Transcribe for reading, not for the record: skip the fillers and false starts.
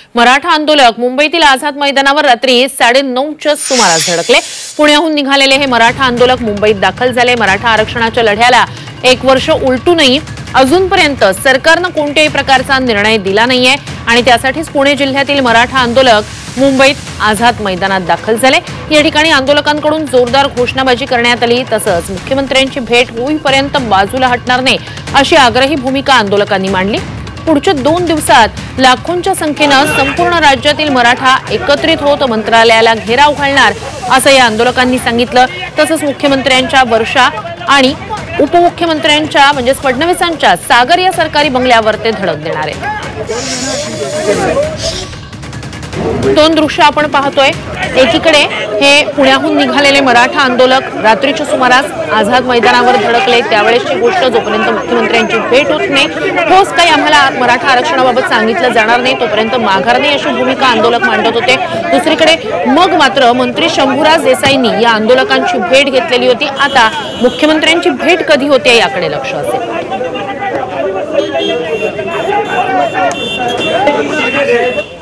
मराठा आंदोलक मुंबईतील आझाद मैदानावर रात्री 9:30च्या सुमारास धडकले। पुण्याहून निघालेले हे मराठा आंदोलक मुंबईत दाखल झाले। मराठा आरक्षणाच्या लढ्याला 1 वर्ष उलटूनही अजूनपर्यंत सरकारने कोणत्याही प्रकारचा निर्णय दिला नाहीये आणि त्यासाठीच पुणे जिल्ह्यातील मराठा आंदोलक मुंबईत आझाद मैदानात दाखल झाले। या ठिकाणी आंदोलकांकडून जोरदार घोषणाबाजी करण्यात आली। तसंच मुख्यमंत्र्यांची भेट होईपर्यंत बाजूला हटणार नाही अशी आग्रही भूमिका आंदोलकांनी मांडली। पुढच्या 2 दिवसात लाखोंच्या संख्येने संपूर्ण राज्यातील मराठा एकत्रित होत मंत्रालयाला घेराव घालणार असं या आंदोलकांनी सांगितलं। तसंच मुख्यमंत्र्यांच्या वर्षा आणि उपमुख्यमंत्र्यांच्या म्हणजे फडणवीसांच्या सागर या सरकारी बंगल्यावर ते धडक देणार आहेत। 2 दृश्य आपण पाहतोय। एकीकडे हे पुण्याहून निघालेले मराठा आंदोलक रात्रीच्या सुमारास आझाद मैदानावर धडकले। त्यावेळेसची गोष्ट जोपर्यंत मुख्यमंत्र्यांची भेट होत नाही, ठोस काही आम्हाला मराठा आरक्षणाबाबत सांगितलं जाणार नाही तोपर्यंत माघार नाही अशी भूमिका आंदोलक मांडत होते। दुसरीकडे मग मात्र मंत्री शंभूराज देसाईंनी या आंदोलकांची भेट घेतलेली होती। आता मुख्यमंत्र्यांची भेट कधी होते याकडे लक्ष असेल।